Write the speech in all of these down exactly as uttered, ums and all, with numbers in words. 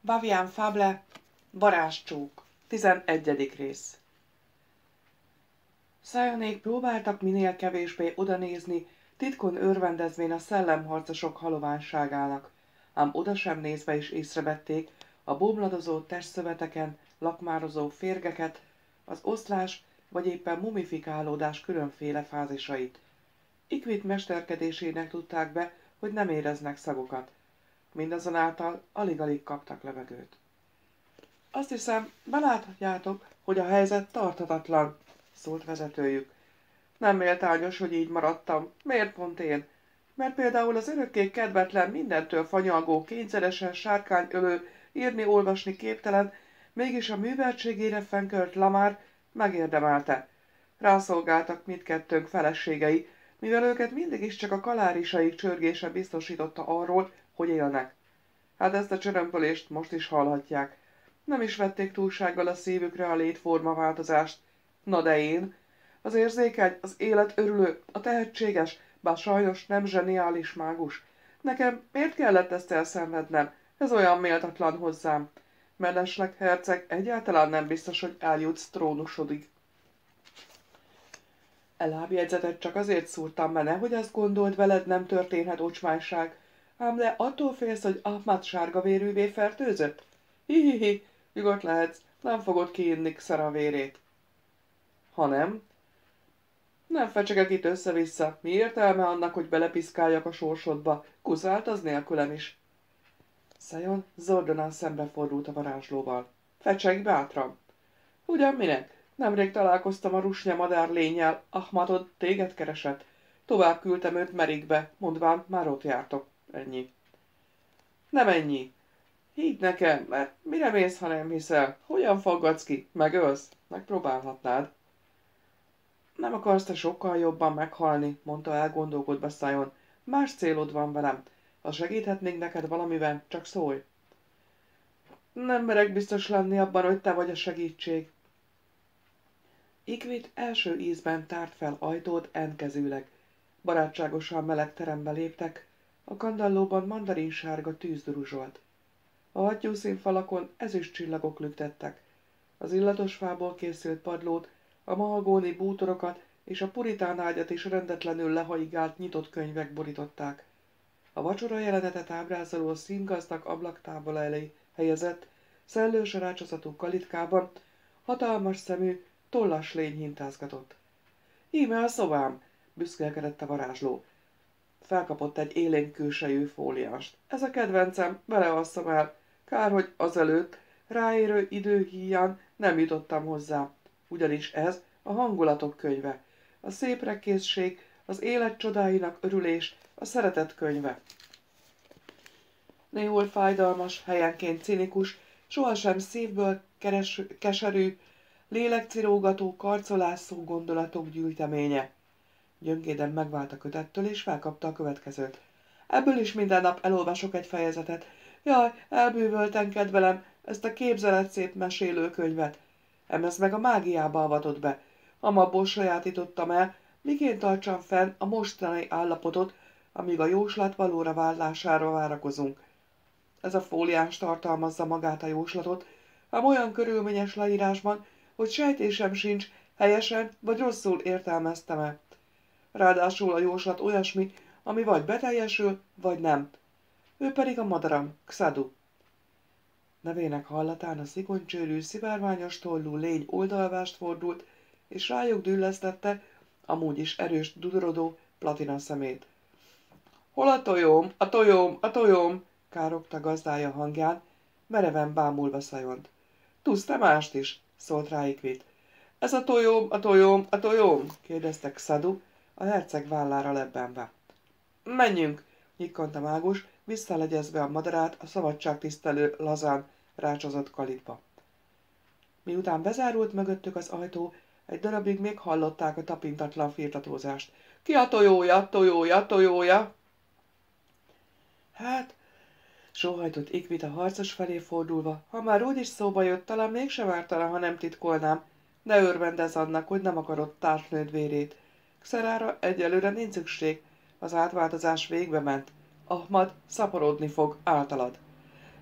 Bavian Fable, Varázscsók, tizenegyedik rész. Szájonék próbáltak minél kevésbé odanézni, titkon örvendezvén a szellemharcosok haloványságának, ám oda sem nézve is észrevették a bomladozó testszöveteken lakmározó férgeket, az oszlás vagy éppen mumifikálódás különféle fázisait. Ikvit mesterkedésének tudták be, hogy nem éreznek szagokat. Mindazonáltal alig-alig kaptak levegőt. Azt hiszem, beláthatjátok, hogy a helyzet tarthatatlan, szólt vezetőjük. Nem méltányos, hogy így maradtam. Miért pont én? Mert például az örökké kedvetlen, mindentől fanyalgó, kényszeresen sárkányölő, írni-olvasni képtelen, mégis a műveltségére fenkölt Lamar megérdemelte. Rászolgáltak mindkettőnk feleségei, mivel őket mindig is csak a kalárisaik csörgése biztosította arról, hogy élnek. Hát ezt a csörömpölést most is hallhatják. Nem is vették túlsággal a szívükre a létformaváltozást. Na de én, az érzékeny, az élet örülő, a tehetséges, bár sajnos nem zseniális mágus. Nekem miért kellett ezt elszenvednem? Ez olyan méltatlan hozzám. Mellesleg herceg egyáltalán nem biztos, hogy eljutsz trónusodig. Elábjegyzetet csak azért szúrtam benne, hogy azt gondold, veled nem történhet ocsmányság. Ám de attól félsz, hogy Ahmad sárgavérűvé fertőzött? Hihihi, nyugodt lehetsz, nem fogod kiinni Xara vérét. Ha nem? Nem fecsegek itt össze-vissza. Mi értelme annak, hogy belepiszkáljak a sorsodba? Kuszált az nélkülem is. Szajon zordonan szembefordult a varázslóval. Fecsegj bátran! Ugyan minek? Nemrég találkoztam a rusnya madár lénnyel, Ahmadod téged keresett. Tovább küldtem őt Merikbe, mondván már ott jártok. Ennyi. Nem ennyi. Hidd nekem, mert mire mész, ha nem hiszel? Hogyan faggadsz ki? Megölsz? Megpróbálhatnád. Nem akarsz te sokkal jobban meghalni, mondta elgondolkodva Szajon. Más célod van velem. Ha segíthetnénk neked valamiben, csak szólj. Nem merek biztos lenni abban, hogy te vagy a segítség. Ikvit első ízben tárt fel ajtót enkezűleg. Barátságosan meleg terembe léptek, a kandallóban mandarinsárga tűz duruzsolt. A hattyúszínfalakon ezüst csillagok lüktettek. Az illatos fából készült padlót, a mahagóni bútorokat és a puritán ágyat is rendetlenül lehaigált nyitott könyvek borították. A vacsora jelenetet ábrázoló színgazdag ablaktábla elé helyezett, szellős rácsozatú kalitkában hatalmas szemű, tollas lény hintázgatott. Íme a szobám, büszkélkedett a varázsló. Felkapott egy élénk külsejű fóliást. Ez a kedvencem, vele alszom el. Kár, hogy azelőtt, ráérő idő híján nem jutottam hozzá. Ugyanis ez a hangulatok könyve. A széprekkészség, az élet csodáinak örülés, a szeretet könyve. Néhol fájdalmas, helyenként cinikus, sohasem szívből keres, keserű, lélekcirógató, karcolászó gondolatok gyűjteménye. Gyöngéden megvált a kötettől, és felkapta a következőt. Ebből is minden nap elolvasok egy fejezetet. Jaj, elbűvölten kedvelem ezt a képzeletszép mesélőkönyvet. Emez meg a mágiába avatott be. Amabból sajátítottam el, miként tartsam fenn a mostani állapotot, amíg a jóslat valóra válására várakozunk. Ez a fóliás tartalmazza magát a jóslatot, ám olyan körülményes leírásban, hogy sejtésem sincs, helyesen vagy rosszul értelmeztem-e. Ráadásul a jóslat olyasmi, ami vagy beteljesül, vagy nem. Ő pedig a madaram, Xadu. Nevének hallatán a szikoncsőrű, szivárványos tollú lény oldalvást fordult, és rájuk düllesztette, amúgy is erős, dudorodó platina szemét. Hol a tojóm, a tojóm, a tojóm, károgta gazdája hangján, mereven bámulva Szajont. Tudsz te mást is, szólt rá Ikvit. Ez a tojóm, a tojóm, a tojóm, kérdezte Xadu, a herceg vállára lebbenve. Menjünk, nyikkant a mágus, visszalegyezve a madarát a szabadságtisztelő lazán rácsozott kalitba. Miután bezárult mögöttük az ajtó, egy darabig még hallották a tapintatlan firtatózást. Ki a tojója, tojója, tojója? Hát, sóhajtott Ikvit a harcos felé fordulva, ha már úgyis szóba jött, talán mégsem ártana, ha nem titkolnám. Ne örvendezz annak, hogy nem akarod társnőd vérét. Xarára egyelőre nincs szükség, az átváltozás végbe ment. Ahmad szaporodni fog általad.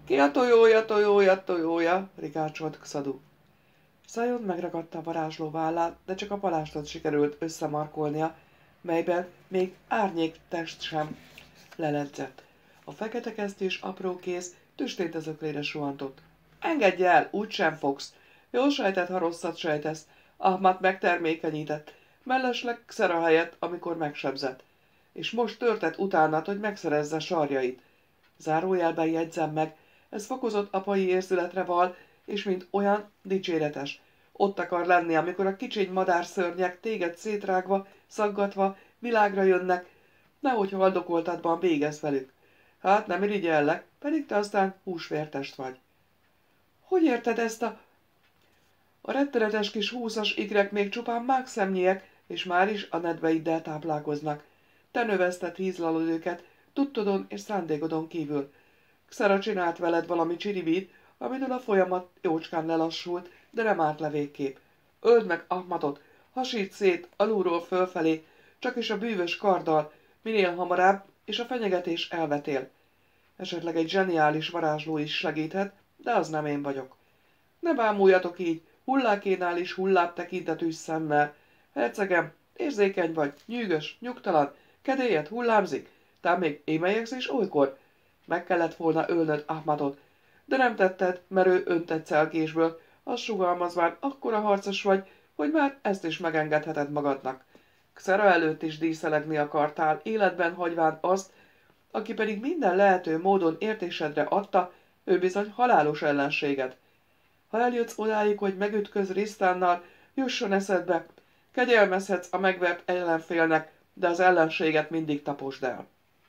Ki a tojója, tojója, tojója, rikácsolt Xadu. Szajon megragadta a varázsló vállát, de csak a palástot sikerült összemarkolnia, melyben még árnyék test sem leledzett. A fekete kesztyűs apró kéz tüstént az öklére suhantott. Engedj el, úgysem fogsz. Jól sejtett, ha rosszat sejtesz. Ahmat megtermékenyített. Mellesleg Xera helyett, amikor megsebzett. És most törtet utánad, hogy megszerezze sarjait. Zárójelben jegyzem meg, ez fokozott apai érzületre val, és mint olyan dicséretes. Ott akar lenni, amikor a kicsiny madárszörnyek téged szétrágva, szaggatva, világra jönnek, nehogy haldokoltatban végezz velük. Hát nem irigyellek, pedig te aztán húsvértest vagy. Hogy érted ezt a... A rettenetes kis húszas igrek még csupán mágszemnyiek, és már is a nedveiddel táplálkoznak. Te növeszted hízlalod őket, tudtodon és szándékodon kívül. Xera csinált veled valami csiribit, amitől a folyamat jócskán lelassult, de nem árt le végképp. Öld meg Ahmatot, hasíts szét alulról fölfelé, csak is a bűvös karddal, minél hamarabb, és a fenyegetés elvetél. Esetleg egy zseniális varázsló is segíthet, de az nem én vagyok. Ne bámuljatok így, hullákénál is hullább tekintetű szemmel. Hercegem, érzékeny vagy, nyűgös, nyugtalan, kedélyed hullámzik, tám még émelyegsz is olykor. Meg kellett volna ölnöd Ahmatot, de nem tetted, mert ő öntett szelkésből, azt sugalmazván akkora harcos vagy, hogy már ezt is megengedheted magadnak. Xera előtt is díszelegni akartál, életben hagyván azt, aki pedig minden lehető módon értésedre adta, ő bizony halálos ellenséged. Ha eljössz odáig, hogy megütköz Risztánnal, jusson eszedbe, kegyelmezhetsz a megvert ellenfélnek, de az ellenséget mindig taposd el.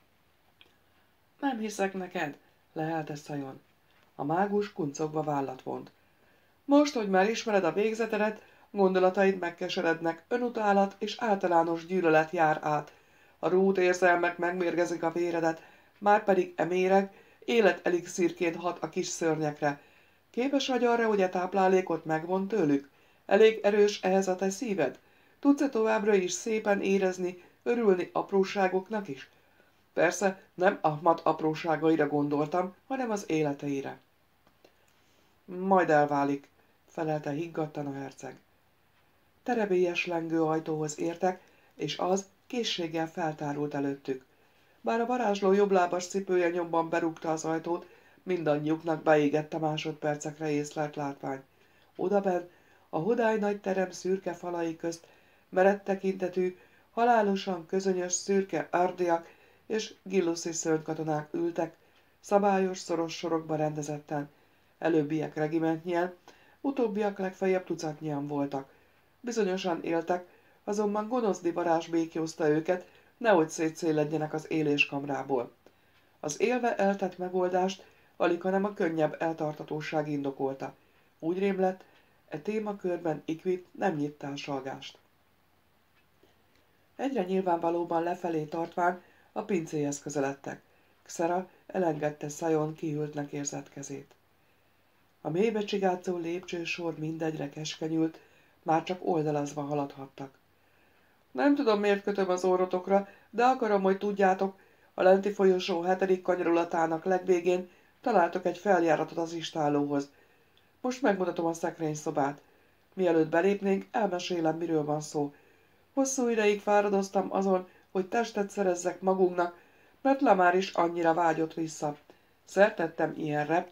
Nem hiszek neked, lehelte Szajon. A mágus kuncogva vállat vont. Most, hogy már ismered a végzetedet, gondolataid megkeserednek, önutálat és általános gyűlölet jár át. A rút érzelmek megmérgezik a véredet, márpedig e méreg életelixírként hat a kis szörnyekre. Képes vagy arra, hogy a táplálékot megvon tőlük? Elég erős ehhez a te szíved? Tudsz-e továbbra is szépen érezni, örülni apróságoknak is? Persze nem Ahmat apróságaira gondoltam, hanem az életeire. Majd elválik, felelte higgadtan a herceg. Terebélyes lengő ajtóhoz értek, és az készséggel feltárult előttük. Bár a varázsló jobblábas cipője nyomban berúgta az ajtót, mindannyiuknak beégett a másodpercekre észlelt látvány. Odabenn, a hodály nagy terem szürke falai közt meredt tekintetű, halálosan közönyös szürke árdiak és gilluszi szörnykatonák ültek, szabályos, szoros sorokba rendezetten. Előbbiek regimentnyien, utóbbiak legfeljebb tucatnyian voltak. Bizonyosan éltek, azonban gonoszdi varázs békjózta őket, nehogy szétszéledjenek az éléskamrából. Az élve eltett megoldást alig, hanem a könnyebb eltartatóság indokolta. Úgy rém lett, e témakörben Ikvit nem nyitt társalgást. Egyre nyilvánvalóban lefelé tartván a pincéhez közeledtek. Xera elengedte Szajon kihűltnek érzett kezét. A mélybe csigátszó lépcsősor mindegyre keskenyült, már csak oldalazva haladhattak. Nem tudom, miért kötöm az orrotokra, de akarom, hogy tudjátok, a lenti folyosó hetedik kanyarulatának legvégén találtok egy feljáratot az istállóhoz. Most megmutatom a szekrényszobát. Mielőtt belépnénk, elmesélem, miről van szó. Hosszú ideig fáradoztam azon, hogy testet szerezzek magunknak, mert Lamár is annyira vágyott vissza. Szertettem ilyenre.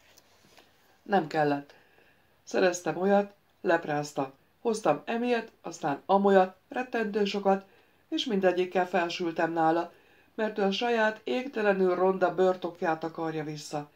Nem kellett. Szereztem olyat, leprázta. Hoztam emilyet, aztán amolyat, rettentő sokat, és mindegyikkel felsültem nála, mert ő a saját égtelenül ronda bőrtokját akarja vissza.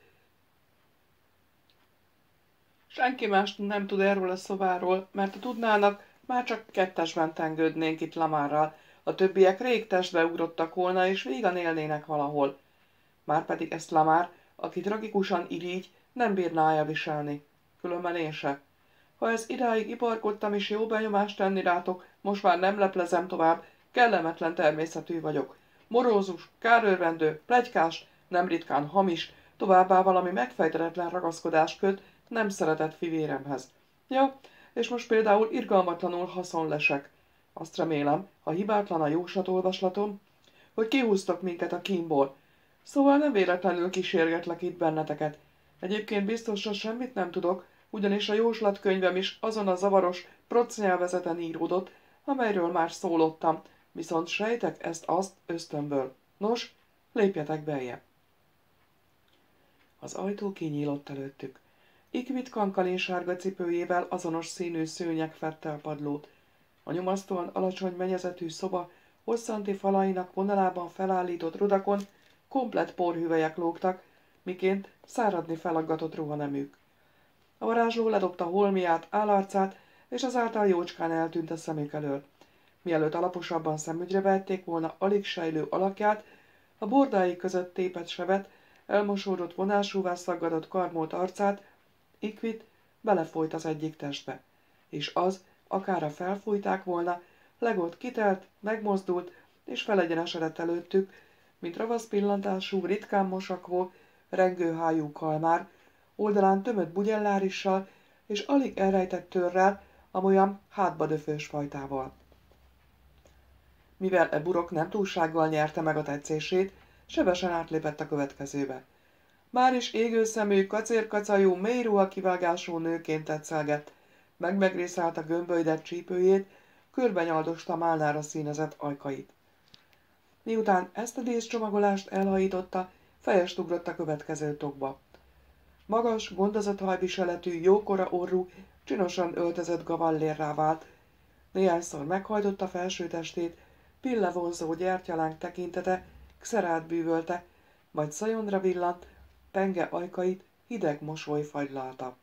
Senki más nem tud erről a szobáról, mert ha tudnának, már csak kettesben tengődnénk itt Lamárral, a többiek rég testbe ugrottak volna, és vígan élnének valahol. Márpedig ezt Lamár, aki tragikusan irigy, nem bírná elviselni. Különben én se. Ha ez idáig iparkodtam és jó benyomást tenni rátok, most már nem leplezem tovább, kellemetlen természetű vagyok. Morózus, kárőrvendő, pletykás, nem ritkán hamis, továbbá valami megfejtetetlen ragaszkodás köt nem szeretett fivéremhez. Ja, és most például irgalmatlanul haszonlesek. Azt remélem, ha hibátlan a jóslatolvaslatom, hogy kihúztok minket a kínból. Szóval nem véletlenül kísérgetlek itt benneteket. Egyébként biztosan semmit nem tudok, ugyanis a jóslatkönyvem is azon a zavaros proc nyelvezeten íródott, amelyről már szólottam, viszont sejtek ezt-azt ösztönből. Nos, lépjetek beljebb. Az ajtó kinyílott előttük. Ikvit kankalin sárga cipőjével azonos színű szőnyeg fedte a padlót. A nyomasztóan alacsony mennyezetű szoba hosszanti falainak vonalában felállított rudakon komplett porhüvelyek lógtak, miként száradni felaggatott ruhaneműk. A varázsló ledobta holmiát, állarcát, és azáltal jócskán eltűnt a szemük elől. Mielőtt alaposabban szemügyre vették volna alig sejlő alakját, a bordái között tépett sevet, elmosódott vonásúvá szaggatott karmolt arcát, Ikvit belefolyt az egyik testbe, és az, akára felfújták volna, legott kitelt, megmozdult, és felegyenesedett előttük, mint ravasz pillantású, ritkán mosakvó, rengőhájú kalmár, oldalán tömött bugyellárissal, és alig elrejtett törrel, amolyan hátbadöfős fajtával. Mivel e burok nem túlsággal nyerte meg a tetszését, sebesen átlépett a következőbe. Már is égőszemű, kacérkacajú, mély ruhakivágású nőként tetszelgett, megmegrészálta gömbölydett csípőjét, körbenyaldosta málnára színezett ajkait. Miután ezt a díszcsomagolást elhajította, fejest ugrott a következő tokba. Magas, gondozott hajviseletű, jókora orrú, csinosan öltözött gavallérrá vált. Néhányszor meghajtotta felső testét, pillevonzó gyertyalánk tekintete Xerát bűvölte, majd szajondra villant, penge ajkait hideg mosoly fagylalta.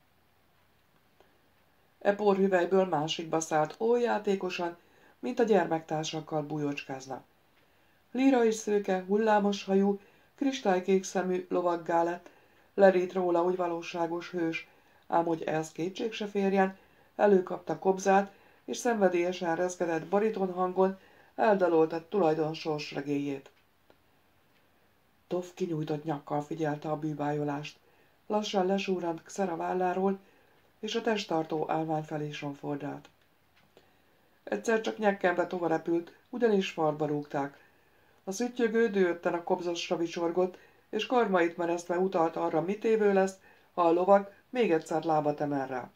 E porhüvelyből másikba szállt oly játékosan, mint a gyermektársakkal bújócskázna. Líra és szőke, hullámos hajú, kristálykék szemű lovaggá lett, lerít róla úgy valóságos hős, ám hogy ehhez kétség se férjen, előkapta kobzát, és szenvedélyesen rezgedett bariton hangon eldalolta tulajdon sorsregélyét. Toff kinyújtott nyakkal figyelte a bűbájolást. Lassan lesúrant Xera válláról, és a testtartó állvány felé sonfordált. Egyszer csak nyekkembe tovarepült, ugyanis farba rúgták. A szüttyögő dőrten a kobzosra vicsorgott, és karmait meresztve utalt arra, mit évő lesz, ha a lovag még egyszer lábat emel rá.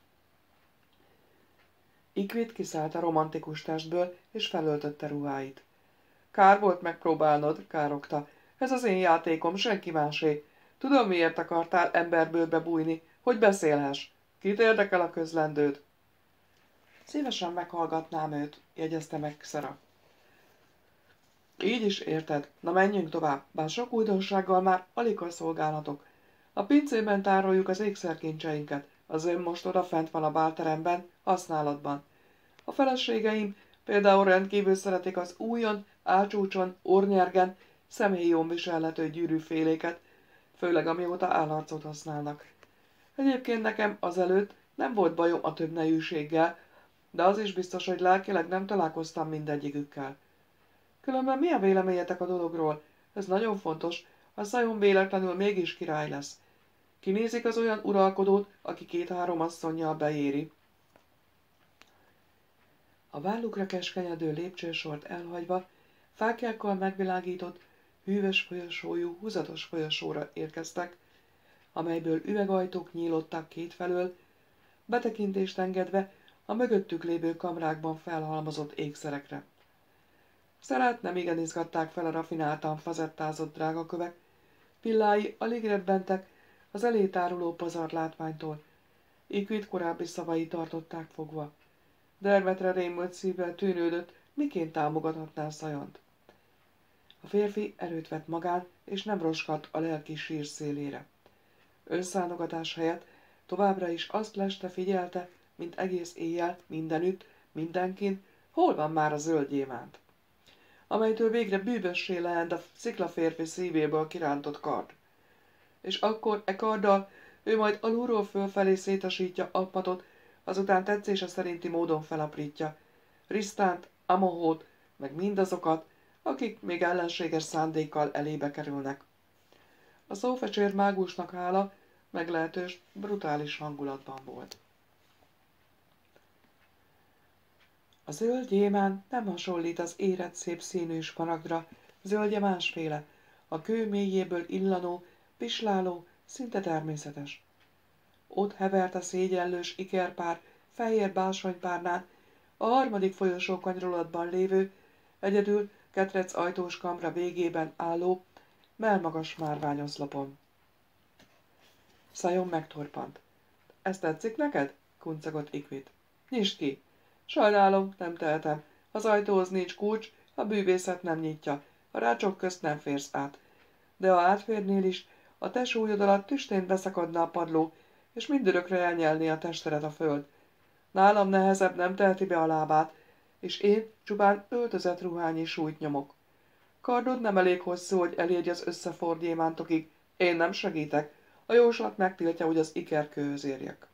Ikvit kiszállt a romantikus testből, és felöltötte ruháit. Kár volt megpróbálnod, károgta. Ez az én játékom, senki másé. Tudom, miért akartál emberbőrbe bújni, hogy beszélhess. Kit érdekel a közlendőd? Szívesen meghallgatnám őt, jegyezte meg Xera. Így is érted. Na menjünk tovább, bár sok újdonsággal már alig szolgálhatok. A pincében tároljuk az ékszerkincseinket. Az ön most odafent van a bálteremben, használatban. A feleségeim például rendkívül szeretik az újon, álcsúcson, ornyergen, szemhéjon viselhető gyűrűféléket, főleg amióta állarcot használnak. Egyébként nekem azelőtt nem volt bajom a több nejűséggel, de az is biztos, hogy lelkileg nem találkoztam mindegyikükkel. Különben mi a véleményetek a dologról? Ez nagyon fontos, a szajom véletlenül mégis király lesz. Kinézik az olyan uralkodót, aki két-három asszonnyal beéri. A vállukra keskenyedő lépcsősort elhagyva, fáklyákkal megvilágított, hűvös folyosójú, húzatos folyosóra érkeztek, amelyből üvegajtók nyílottak kétfelől, betekintést engedve a mögöttük lévő kamrákban felhalmozott ékszerekre. Szerát nem igen izgatták fel a rafináltan fazettázott drágakövek, pillái alig redbentek az elétáruló pazar látványtól. Ikvit korábbi szavai tartották fogva. Dermetre rémült szívvel tűnődött, miként támogathatná Szajont. A férfi erőt vett magán, és nem roskadt a lelki sír szélére. Önszánogatás helyett továbbra is azt leste figyelte, mint egész éjjel, mindenütt, mindenkin, hol van már a zöld gyémánt, amelytől végre bűvössé lehent a sziklaférfi szívéből kirántott kard. És akkor e karddal ő majd alulról fölfelé szétasítja Apmatot, azután tetszése szerinti módon felaprítja Risztánt, Amohót, meg mindazokat, akik még ellenséges szándékkal elébe kerülnek. A szófecsér mágusnak hála meglehetős, brutális hangulatban volt. A zöld gyémánt nem hasonlít az érett szép színű smaragdra, zöldje másféle, a kő mélyéből illanó, pisláló, szinte természetes. Ott hevert a szégyenlős ikerpár fehér bársonypárnán, a harmadik folyosó kanyarulatban lévő, egyedül ketrec ajtós kamra végében álló, mellmagas márványoszlopon. Szajon megtorpant. Ez tetszik neked? Kuncogott Ikvit. Nyisd ki! Sajnálom, nem tehetem. Az ajtóhoz nincs kulcs, a bűvészet nem nyitja. A rácsok közt nem férsz át. De ha átférnél is, a te súlyod alatt tüstén beszakadna a padló, és mindörökre elnyelné a testedet a föld. Nálam nehezebb nem teheti be a lábát, és én csupán öltözett ruhányi súlyt nyomok. Kardod nem elég hosszú, hogy elérj az összefort gyémántokig. Én nem segítek. A jóslat megtiltja, hogy az ikerkőhöz érjek.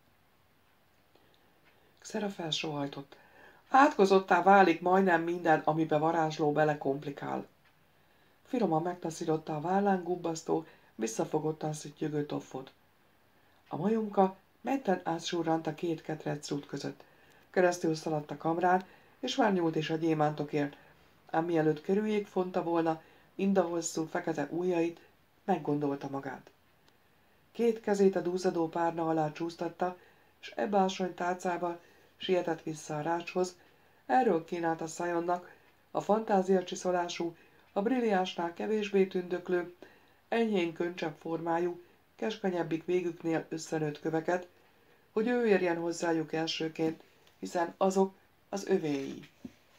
Xera felsóhajtott. Átkozottá válik majdnem minden, amibe varázsló bele komplikál. Finoman megtaszította a vállán gubbasztó, visszafogottan szüttyögő toffot. A majomka menten átsurrant a két ketrec rút között. Keresztül szaladt a kamrán, és már nyúlt is a gyémántokért, ám mielőtt körüljék fonta volna indahosszú fekete ujjait, meggondolta magát. Két kezét a duzzadó párna alá csúsztatta, és e bársony tálcával sietett vissza a rácshoz. Erről kínált a Szajonnak a fantáziacsiszolású, a brilliánsnál kevésbé tündöklő, enyhén köncsebb formájú, keskenyebbik végüknél összenőtt köveket, hogy ő érjen hozzájuk elsőként, hiszen azok az övéi.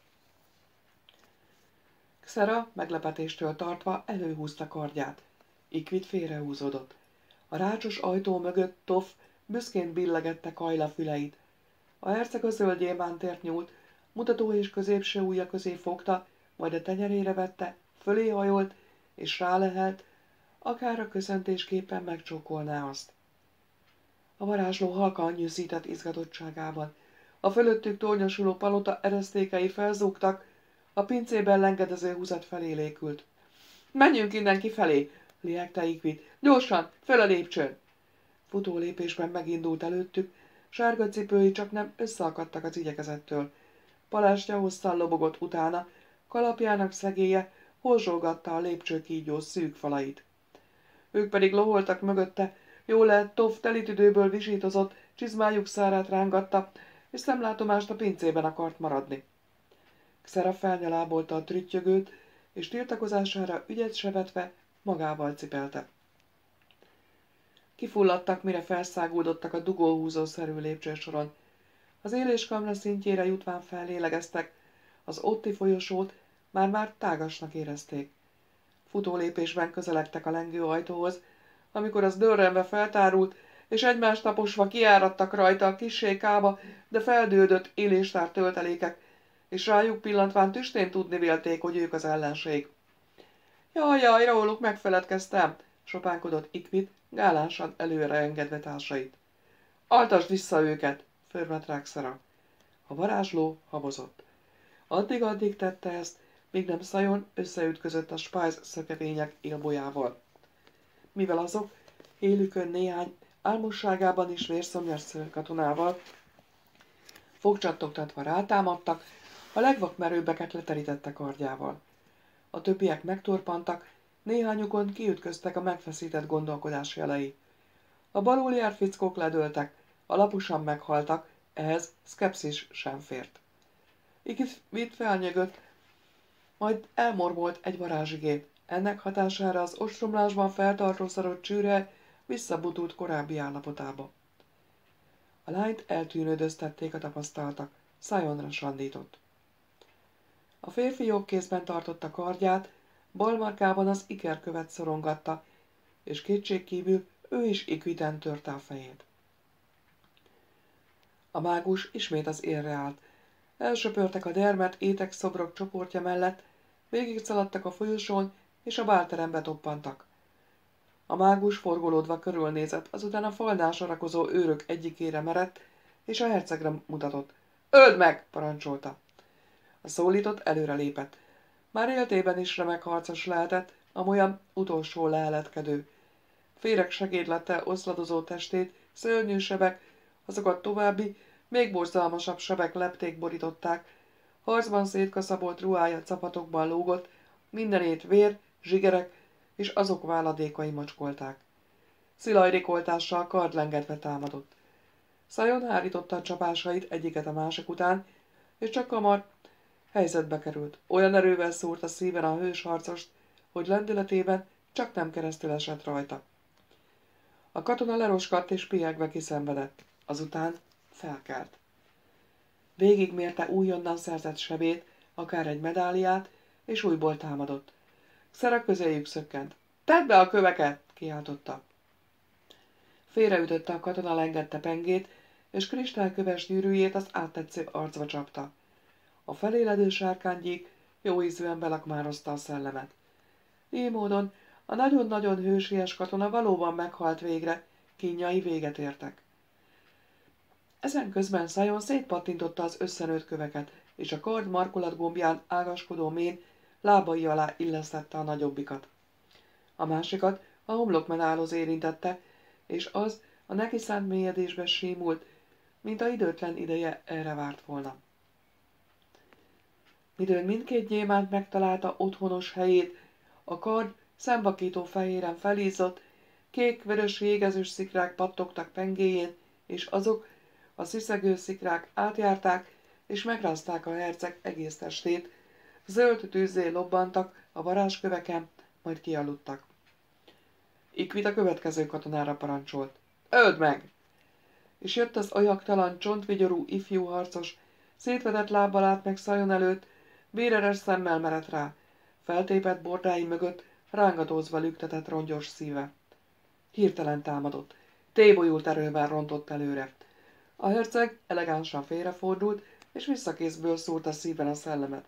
Xera meglepetéstől tartva előhúzta kardját. Ikvit félrehúzódott. A rácsos ajtó mögött Toff büszkén billegette Kajla füleit. A herceg a zöld gyémántért nyúlt, mutató és középső ujja közé fogta, majd a tenyerére vette, fölé hajolt, és rálehelt, akár a köszöntésképpen megcsókolná azt. A varázsló halkan nyűszített izgatottságában. A fölöttük tornyosuló palota eresztékei felzúgtak, a pincében lengedező húzat felé lékült. Menjünk innen kifelé, liegte Ikvit. Gyorsan, fel a lépcsőn! Futó lépésben megindult előttük, sárga cipői csak nem összeakadtak az igyekezettől. Palástja hosszan lobogott utána, kalapjának szegélye horzsolgatta a lépcsőkígyó szűk falait. Ők pedig loholtak mögötte, jól lehet Toff telitüdőből visítozott, csizmájuk szárát rángatta, és szemlátomást a pincében akart maradni. Xera felnyalábolta a trüttyögőt, és tiltakozására ügyet se vetve magával cipelte. Kifulladtak, mire felszágúdottak a dugóhúzószerű lépcsősoron. Az éléskamra szintjére jutván fellélegeztek, az otti folyosót már-már tágasnak érezték. Futólépésben közeledtek a lengő ajtóhoz, amikor az dörrenve feltárult, és egymást taposva kiáradtak rajta a kissé kába, de feldődött éléstár töltelékek, és rájuk pillantván tüstén tudni vélték, hogy ők az ellenség. Jaj, jaj, róluk megfeledkeztem, sopánkodott Ikvit, gálánsan előre engedve társait. Altasd vissza őket, förmet rá Xera. A varázsló habozott. Addig-addig tette ezt, míg nem Szajon összeütközött a spájz szökevények élbolyával. Mivel azok élükön néhány álmosságában is vérszomjas katonával fogcsattogtatva rátámadtak, a legvakmerőbbeket leterítette kardjával. A többiek megtorpantak, néhányukon kiütköztek a megfeszített gondolkodás jelei. A balul járt fickók ledőltek, a laposan meghaltak, ehhez szkepszis sem fért. Ikvit felnyögött, majd elmormolt egy varázsigét. Ennek hatására az ostromlásban feltartóztatott csőre visszabutult korábbi állapotába. A lányt eltűnődöztették a tapasztaltak, Szajonra sandított. A férfi jobb kézben tartotta kardját, bal markában az ikerkövet szorongatta, és kétségkívül ő is Ikviten törte a fejét. A mágus ismét az élre állt. Elsöpörtek a dermet étek szobrok csoportja mellett, végigszaladtak a folyosón, és a bálterembe toppantak. A mágus forgolódva körülnézett, azután a falnál sorakozó őrök egyikére merett, és a hercegre mutatott. Öld meg! Parancsolta. A szólított előre lépett. Már éltében is remek harcos lehetett, amolyan utolsó leheletkedő. Féreg segédlettel oszladozó testét, szörnyű sebek, azokat további, még borzalmasabb sebek lepték borították, harcban szétkaszabolt ruhája capatokban lógott, mindenét vér, zsigerek és azok váladékai mocskolták. szilajrikoltással kardlengetve támadott. Szajon hárította a csapásait egyiket a másik után, és csak hamar helyzetbe került. Olyan erővel szúrt a szíven a hős harcost, hogy lendületében csak nem keresztül esett rajta. A katona leroskadt és piegve kiszenvedett. Azután felkelt. Végigmérte újonnan szerzett sebét, akár egy medáliát, és újból támadott. Xera közéjük szökkent. Tedd be a köveket! Kiáltotta. Félreütötte a katona lengette pengét, és kristálköves gyűrűjét az áttetsző arcba csapta. A feléledő sárkánygyík jóízűen belakmározta a szellemet. Így módon a nagyon-nagyon hősies katona valóban meghalt végre, kínjai véget értek. Ezen közben Szajon szétpattintotta az összenőtt köveket, és a kard markolatgombján ágaskodó mén lábai alá illesztette a nagyobbikat. A másikat a homlokmenálhoz érintette, és az a neki szánt mélyedésbe símult, mint a időtlen ideje erre várt volna. Midőn mindkét gyémánt megtalálta otthonos helyét, a kard szemvakító fehéren felízott, kék-vörös jégezős szikrák pattogtak pengéjén, és azok, a sziszegő szikrák átjárták, és megrázták a herceg egész testét, zöld tűzzé lobbantak a varázsköveken, majd kialudtak. Ikvit a következő katonára parancsolt. Öld meg! És jött az ajaktalan, csontvigyorú ifjú harcos, szétvetett lábbal állt meg Szajon előtt, véreres szemmel merett rá, feltépett bordái mögött rángatózva lüktetett rongyos szíve. Hirtelen támadott, tébolyult erővel rontott előre. A herceg elegánsan félrefordult, és visszakészből szúrt a szíven a szellemet.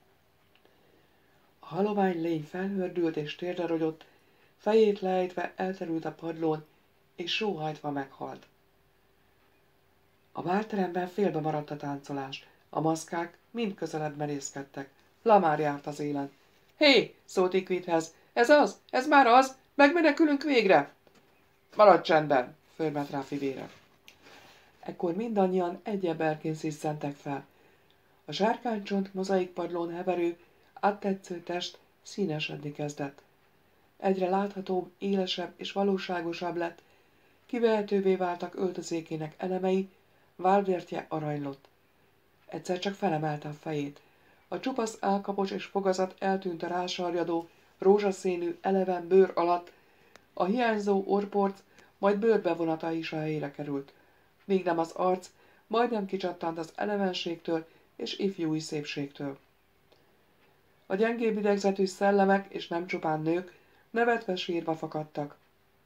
A halovány lény felhördült és térdre rogyott, fejét lejtve elterült a padlón, és sóhajtva meghalt. A bálteremben félbe maradt a táncolás. A maszkák mind közelebb merészkedtek. Lamár járt az élen. Hé, szólt Ikvithez, ez az, ez már az, megmenekülünk végre! Maradj csendben, förmet rá fivére. Ekkor mindannyian egy emberként sziszentek fel. A sárkánycsont mozaikpadlón heverő, áttetsző test színesedni kezdett. Egyre láthatóbb, élesebb és valóságosabb lett, kivehetővé váltak öltözékének elemei, válvértje aranylott. Egyszer csak felemelte a fejét. A csupasz állkapocs és fogazat eltűnt a rásarjadó, rózsaszínű, eleven bőr alatt, a hiányzó orrporc, majd bőrbevonata is a helyére került. Míg nem az arc, majdnem kicsattant az elevenségtől és ifjúi szépségtől. A gyengébb idegzetű szellemek, és nem csupán nők, nevetve sírva fakadtak.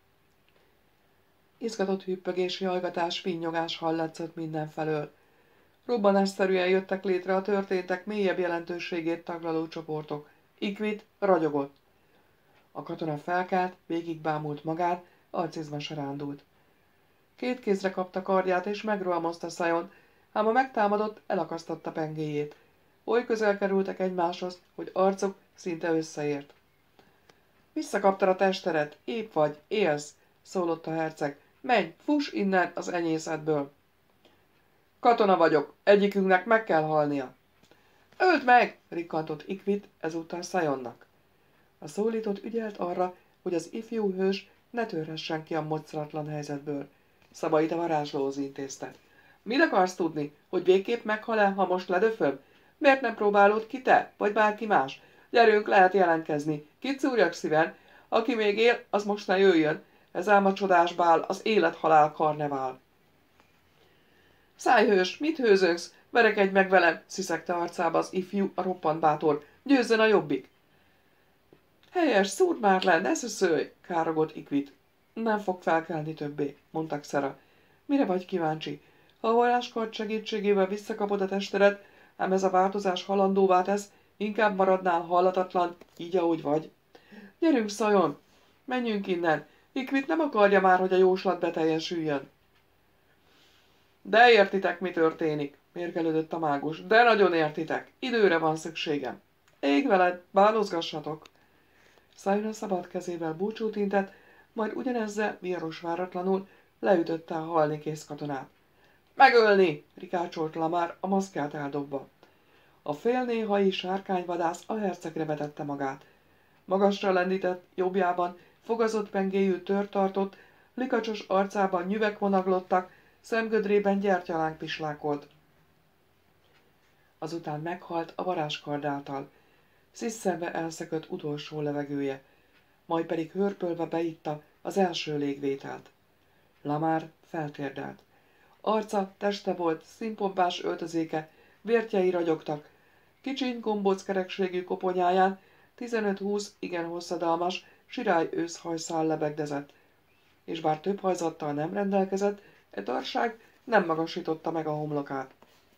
Izgatott hüppögés, jajgatás, finnyogás hallatszott mindenfelől. Robbanásszerűen jöttek létre a történtek mélyebb jelentőségét taglaló csoportok. Ikvit ragyogott. A katona felkelt, végigbámult magát, arcizma rándult. Két kézre kapta kardját és megrohamozta Szajon, ám a megtámadott elakasztotta pengéjét. Oly közel kerültek egymáshoz, hogy arcuk szinte összeért. Visszakaptad a testedet, épp vagy, élsz, szólott a herceg. Menj, fuss innen az enyészetből. Katona vagyok, egyikünknek meg kell halnia. Öld meg, rikkantott Ikvit ezúttal Szajonnak. A szólított ügyelt arra, hogy az ifjú hős ne törhessen ki a moccaratlan helyzetből. Szavait a varázslóhoz intézte. Mit akarsz tudni, hogy végképp meghal-e, ha most ledöföm? Miért nem próbálod ki te, vagy bárki más? Gyerünk, lehet jelentkezni. Kicúrjak szíven. Aki még él, az most ne jöjjön. Ez ám a csodás bál, az élet-halál karnevál. Szájhős, mit hőzöngsz? Verekedj meg velem, sziszegte arcába az ifjú, a roppant bátor. Győzzön a jobbik! Helyes, szúrd már le, ne szöszölj, károgott Ikvit. Nem fog felkelni többé, mondta Xera. Mire vagy kíváncsi? Ha a varázskard segítségével visszakapod a testedet, ám ez a változás halandóvá tesz, inkább maradnál hallatatlan, így ahogy vagy. Gyerünk, Szajon! Menjünk innen! Ikvit nem akarja már, hogy a jóslat beteljesüljön. De értitek, mi történik, mérgelődött a mágus. De nagyon értitek. Időre van szükségem. Ég veled, bálozgassatok. Szajon a szabad kezével búcsút intett, majd ugyanezzel viharos váratlanul leütötte a halni kész katonát. Megölni! Rikácsolt Lamár a maszkát eldobva. A félnéhai sárkányvadász a hercegre vetette magát. Magasra lendített jobbjában fogazott pengéjű tört tartott, likacsos arcában nyüvek vonaglottak, szemgödrében gyertyaláng pislákolt. Azután meghalt a varázskard által. Sziszenve elszökött utolsó levegője, majd pedig hörpölve beitta az első légvételt. Lamár feltérdelt. Arca, teste volt, színpompás öltözéke, vértjei ragyogtak. Kicsiny gombóckerekségű koponyáján tizenöt-húsz igen hosszadalmas, sirály őszhajszál lebegdezett, és bár több hajzattal nem rendelkezett, e tarság nem magasította meg a homlokát.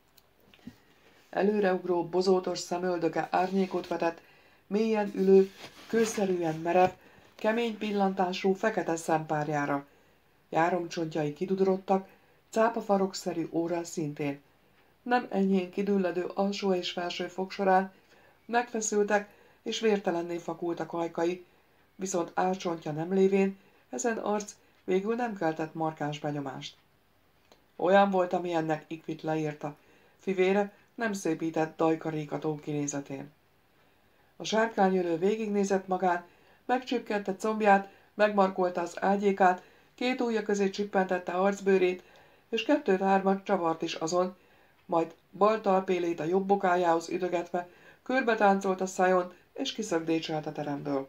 Előreugró, bozótos szemöldöke árnyékot vetett, mélyen ülő, kőszerűen merev, kemény pillantású fekete szempárjára. Járomcsontjai kidudorodtak, cápafarokszerű óra szintén. Nem enyhén kidülledő alsó és felső fog során megfeszültek és vértelenné fakultak ajkai, viszont álcsontja nem lévén, ezen arc végül nem keltett markáns benyomást. Olyan volt, amilyennek Ikvit leírta, fivére nem szépített dajkarékató kinézetén. A sárkányölő végignézett magán, megcsipkedte combját, megmarkolta az ágyékát, két ujja közé csippentette arcbőrét, és kettőt-hármat csavart is azon, majd bal talpélét a jobb bokájához ütögetve, körbe táncolt a szájon, és kiszögdécselt a teremből.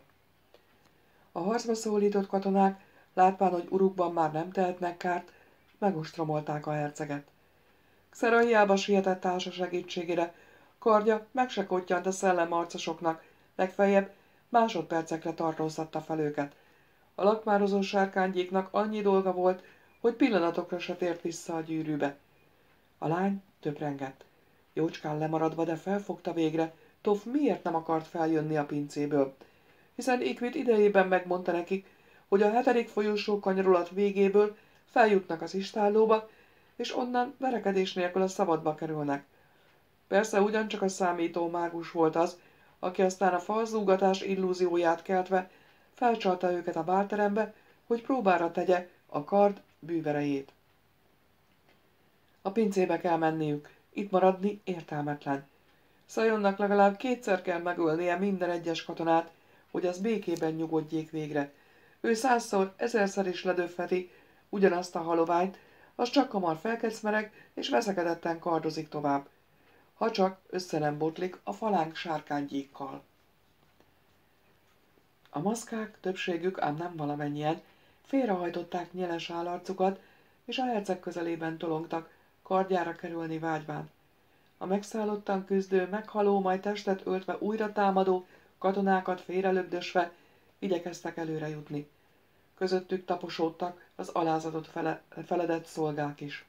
A harcba szólított katonák, látván, hogy urukban már nem tehetnek kárt, megostromolták a herceget. Xera hiába sietett társa segítségére, kardja meg se kottyant a szellemharcosoknak, legfeljebb másodpercekre tartóztatta fel őket. A lakmározó sárkánygyéknak annyi dolga volt, hogy pillanatokra se tért vissza a gyűrűbe. A lány töprengett. Jócskán lemaradva, de felfogta végre, Toph miért nem akart feljönni a pincéből, hiszen Ikvit idejében megmondta nekik, hogy a hetedik folyosó kanyarulat végéből feljutnak az istállóba, és onnan verekedés nélkül a szabadba kerülnek. Persze ugyancsak a számító mágus volt az, aki aztán a falzúgatás illúzióját keltve felcsalta őket a bálterembe, hogy próbára tegye a kard bűverejét. A pincébe kell menniük, itt maradni értelmetlen. Szajonnak legalább kétszer kell megölnie minden egyes katonát, hogy az békében nyugodjék végre. Ő százszor, ezerszer is ledöffeti ugyanazt a haloványt, az csak hamar felkecmereg és veszekedetten kardozik tovább. Ha csak össze nem botlik a falánk sárkánygyékkal. A maszkák, többségük, ám nem valamennyien, félrehajtották nyeles állarcukat, és a herceg közelében tolongtak, kardjára kerülni vágyván. A megszállottan küzdő, meghaló, majd testet öltve újra támadó katonákat félrelögdösve igyekeztek előre jutni. Közöttük taposódtak az alázatot fele, feledett szolgák is.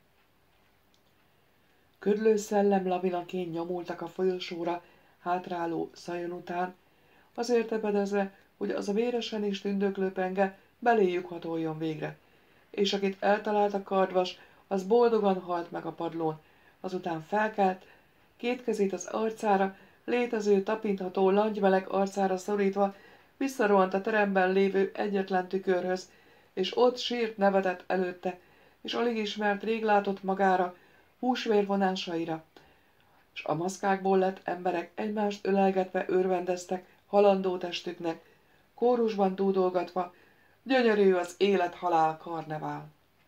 Ködlő szellem lavinaként nyomultak a folyosóra hátráló Szajon után, azért ebedezve, hogy az a véresen is tündöklő penge beléjük hatoljon végre, és akit eltalált a kardvas, az boldogan halt meg a padlón, azután felkelt, két kezét az arcára, létező, tapintható langymeleg arcára szorítva, visszarohant a teremben lévő egyetlen tükörhöz, és ott sírt nevetett előtte, és alig ismert rég látott magára, húsvér vonásaira, és a maszkákból lett emberek egymást ölelgetve örvendeztek halandó testüknek, kórusban dúdolgatva, gyönyörű az élet-halál karnevál.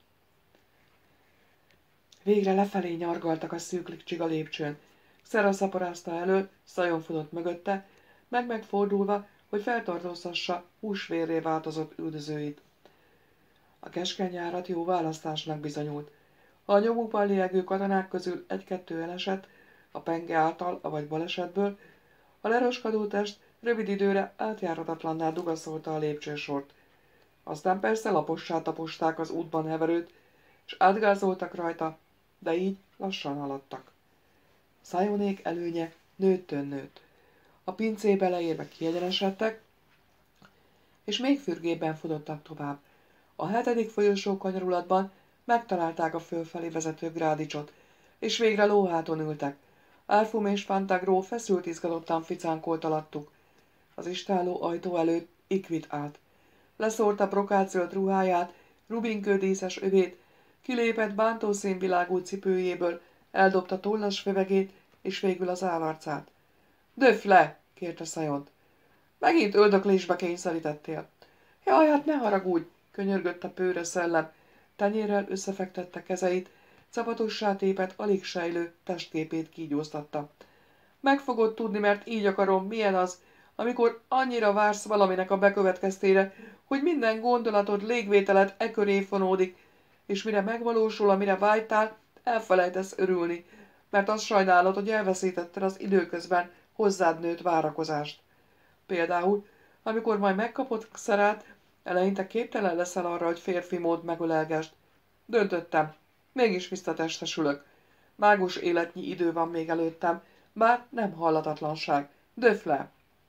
Végre lefelé nyargaltak a szűk csiga lépcsőn. Xera szaporázta elől, Szajon futott mögötte, meg-megfordulva, hogy feltartóztassa húsvérré változott üldözőit. A keskeny járat jó választásnak bizonyult. Ha a nyomukban liegő katonák közül egy-kettő elesett, a penge által, avagy balesetből, a leroskadó test rövid időre átjáratatlanná dugaszolta a lépcsősort. Aztán persze lapossá taposták az útban heverőt, és átgázoltak rajta, de így lassan haladtak. Szajonék előnye nőttön nőtt. A pincébe leérve kiegyenesedtek, és még fürgében futottak tovább. A hetedik folyosó kanyarulatban megtalálták a fölfelé vezető grádicsot, és végre lóháton ültek. Árfum és Fantagró feszült izgatottan ficánkolt alattuk. Az istálló ajtó előtt Ikvit állt. Leszórta brokácölt ruháját, rubinkődíszes övét, kilépett bántószínvilágú cipőjéből, eldobta tollas fövegét, és végül az állarcát. Döff le, kérte Szajont. Megint öldöklésbe kényszerítettél. Jaj, hát ne haragudj, könyörgött a pőre szellem, tenyérrel összefektette kezeit, capatossá tépett, alig sejlő testképét kígyóztatta. Meg fogod tudni, mert így akarom, milyen az, amikor annyira vársz valaminek a bekövetkeztére, hogy minden gondolatod, légvételed e köré fonódik, és mire megvalósul, amire vágytál, elfelejtesz örülni, mert azt sajnálod, hogy elveszítetted az időközben hozzád nőtt várakozást. Például, amikor majd megkapod Xerát, eleinte képtelen leszel arra, hogy férfi mód megölelgesd. Döntöttem, mégis visszatestesülök. Mágus életnyi idő van még előttem, bár nem hallatatlanság. Döf le!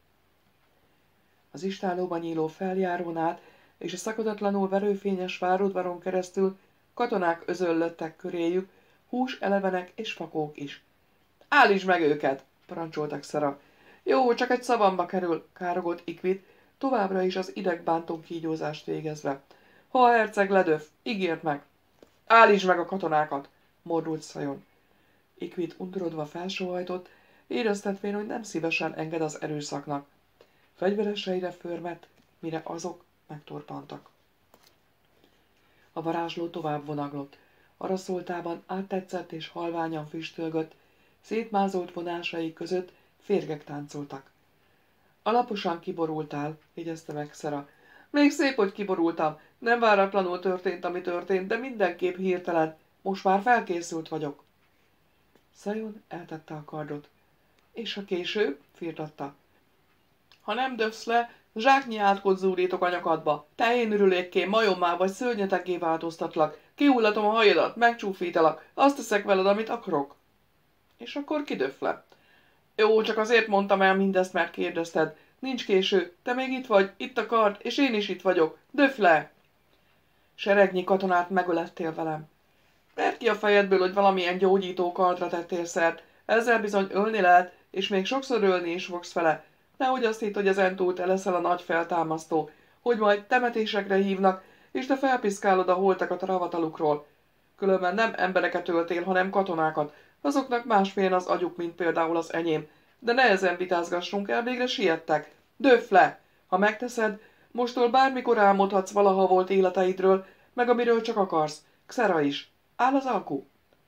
Az istállóban nyíló feljárón át és a szakadatlanul verőfényes várudvaron keresztül katonák özöllöttek köréjük, hús elevenek és fakók is. Állítsd meg őket! Parancsoltak Xera. Jó, csak egy szavamba kerül, károgott Ikvit, továbbra is az idegbántó kígyózást végezve. Ha a herceg ledöf, ígérd meg! Állítsd meg a katonákat! Mordult Szajon. Ikvit undorodva felsóhajtott, éreztetvén, hogy nem szívesen enged az erőszaknak. Fegyvereseire förmett, mire azok megtorpantak. A varázsló tovább vonaglott. Araszoltában áttetszett és halványan füstölgött, szétmázolt vonásai között férgek táncoltak. Alaposan kiborultál, jegyezte meg Xera. Még szép, hogy kiborultam. Nem váratlanul történt, ami történt, de mindenképp hirtelen. Most már felkészült vagyok. Szajon eltette a kardot. És ha később? Firtatta. Ha nem döfsz le, zsáknyi átkot zúrítok a nyakadba. Tehén ürülékké, majommá vagy szörnyetegé változtatlak. Kihullatom a hajadat, megcsúfítalak. Azt teszek veled, amit akarok. És akkor kidöf le. Jó, csak azért mondtam el mindezt, mert kérdezted. Nincs késő, te még itt vagy, itt a kard, és én is itt vagyok. Döf le! Seregnyi katonát megölettél velem. Verd ki a fejedből, hogy valamilyen gyógyító kardra tettél szert. Ezzel bizony ölni lehet, és még sokszor ölni is fogsz vele. Nehogy azt hidd, hogy ezentúl te leszel a nagy feltámasztó, hogy majd temetésekre hívnak, és te felpiszkálod a holtakat a ravatalukról. Különben nem embereket öltél, hanem katonákat. Azoknak másmilyen az agyuk, mint például az enyém. De ne ezen vitázgassunk el, végre siettek. Döf le! Ha megteszed, mostól bármikor álmodhatsz valaha volt életeidről, meg amiről csak akarsz. Xera is. Áll az alkú?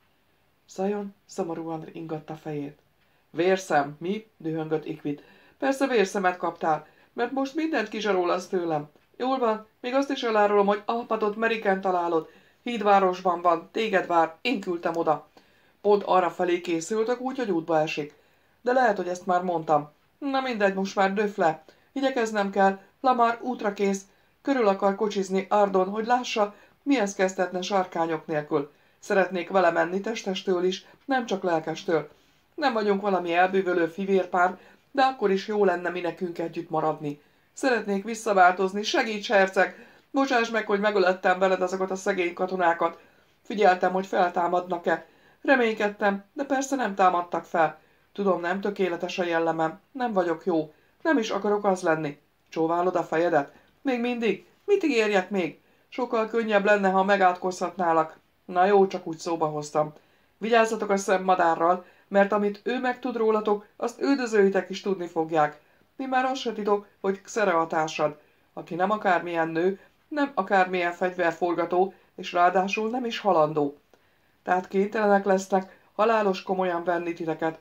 Szajon szomorúan ingatta fejét. Vérszem, mi? Dühöngött Ikvit. Persze vérszemet kaptál, mert most mindent kizsarolsz tőlem. Jól van, még azt is elárulom, hogy Alpatot Meriken találod. Hídvárosban van, téged vár, én küldtem oda. Pont arra felé készültek, úgyhogy útba esik. De lehet, hogy ezt már mondtam. Na mindegy, most már döf le. Igyekeznem kell, Lamar útra kész. Körül akar kocsizni Ardon, hogy lássa, mihez kezdhetne sarkányok nélkül. Szeretnék vele menni testestől is, nem csak lelkestől. Nem vagyunk valami elbűvölő fivérpár, de akkor is jó lenne mi nekünk együtt maradni. Szeretnék visszaváltozni, segíts, herceg! Bocsáss meg, hogy megölettem veled azokat a szegény katonákat. Figyeltem, hogy feltámadnak-e. Reménykedtem, de persze nem támadtak fel. Tudom, nem tökéletes a jellemem, nem vagyok jó. Nem is akarok az lenni. Csóválod a fejedet? Még mindig? Mit ígérjek még? Sokkal könnyebb lenne, ha megátkozhatnálak. Na jó, csak úgy szóba hoztam. Vigyázzatok a szemmadárral, mert amit ő megtud rólatok, azt üldözőitek is tudni fogják. Mi már azt se titok, hogy Xera a társad, aki nem akármilyen nő, nem akármilyen fegyverforgató, és ráadásul nem is halandó. Tehát kénytelenek lesznek halálos komolyan venni titeket.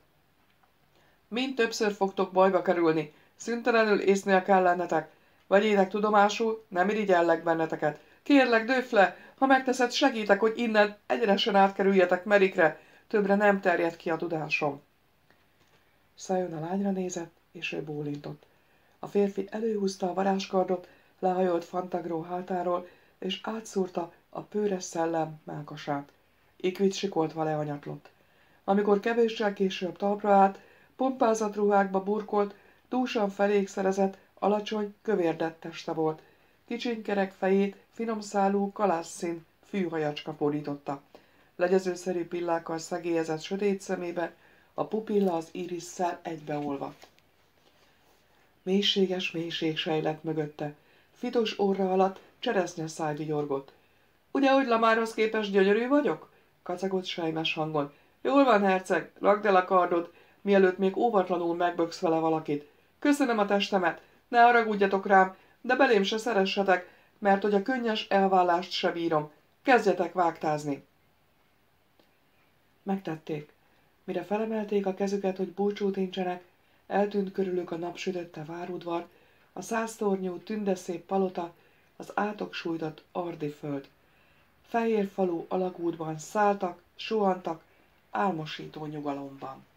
Mind többször fogtok bajba kerülni, szüntelenül észnél kell lennetek. Vegyétek tudomásul, nem irigyellek benneteket. Kérlek, döf le, ha megteszed, segítek, hogy innen egyenesen átkerüljetek Merikre, többre nem terjed ki a tudásom. Szajon a lányra nézett, és ő bólintott. A férfi előhúzta a varázskardot, lehajolt Fantagró hátáról, és átszúrta a pőres szellem mellkasát. Ikvit sikoltva lehanyatlott. Amikor kevéssel később talpra állt, pompázott ruhákba burkolt, dúsan felékszerezett, alacsony, kövérdett teste volt. Kicsiny kerek fejét finomszálú, kalászszín fűhajacska borította. Legyezőszerű pillákkal szegélyezett sötét szemébe a pupilla az irisszel egybeolvadt. Mélységes mélység sejlett mögötte. Fitos orra alatt cseresznye száj vigyorgott. Ugye, hogy Lamárhoz képest gyönyörű vagyok? Kacagott sejmes hangon. Jól van, herceg, rakd el a kardod, mielőtt még óvatlanul megböksz vele valakit. Köszönöm a testemet, ne haragudjatok rám, de belém se szeressetek, mert hogy a könnyes elvállást se bírom. Kezdjetek vágtázni! Megtették. Mire felemelték a kezüket, hogy búcsút intsenek, eltűnt körülük a napsütötte várudvar, a száztornyú, tündeszép palota, az átok sújtott ardi föld. Fehér falu alagútban szálltak, suhantak, álmosító nyugalomban.